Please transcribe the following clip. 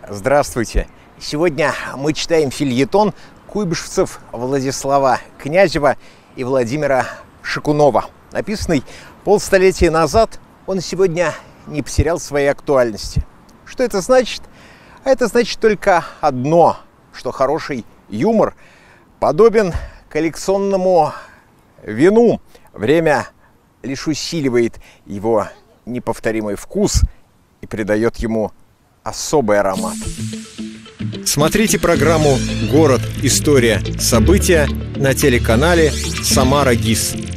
Здравствуйте! Сегодня мы читаем фельетон куйбышевцев Владислава Князева и Владимира Шикунова. Написанный полстолетия назад, он сегодня не потерял своей актуальности. Что это значит? А это значит только одно, что хороший юмор подобен коллекционному вину. Время лишь усиливает его неповторимый вкус и придает ему особый аромат. Смотрите программу «Город. История. События» на телеканале «Самара ГИС».